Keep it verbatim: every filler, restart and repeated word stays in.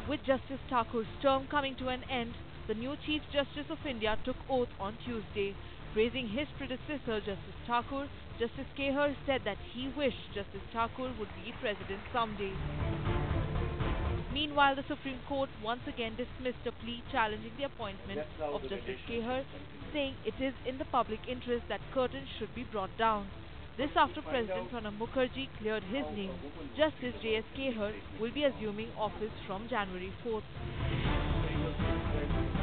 With Justice Thakur's term coming to an end, the new Chief Justice of India took oath on Tuesday. Praising his predecessor, Justice Thakur, Justice Kehar said that he wished Justice Thakur would be president someday. Meanwhile, the Supreme Court once again dismissed a plea challenging the appointment of Justice Kehar, saying it is in the public interest that curtains should be brought down. This after President Pranab Mukherjee cleared his name. Justice J S Kehar will be assuming office from January fourth.